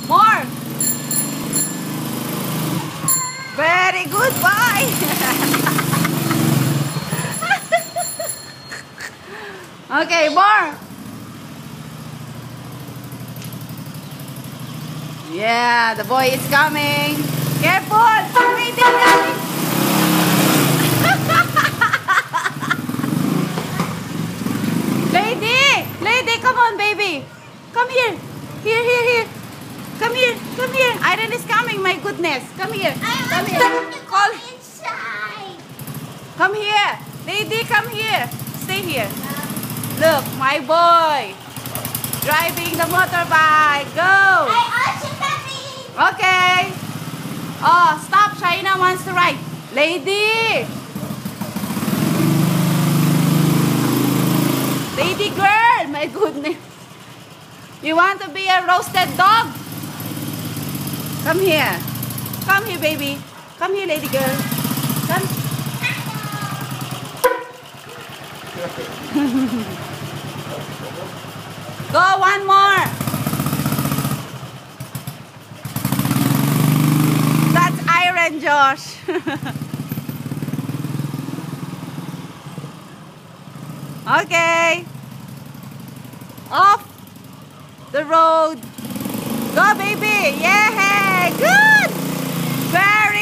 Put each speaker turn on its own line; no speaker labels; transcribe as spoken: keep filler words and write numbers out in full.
More. Very good boy. Okay, more. Yeah, the boy is coming. Careful. Lady coming. Lady, lady, come on, baby. Come here. Here, here, here. Come here, come here. Airen is coming, my goodness. Come here. Come here. Call.
Inside.
Come here. Lady, come here. Stay here. Look, my boy. Driving the motorbike. Go.
I also coming.
Okay. Oh, stop. China wants to ride. Lady. Lady girl. My goodness. You want to be a roasted dog? Come here. Come here, baby. Come here, lady girl. Come. Go, one more. That's Airen, Josh. Okay. Off the road. Go, baby. Yeah, good. Very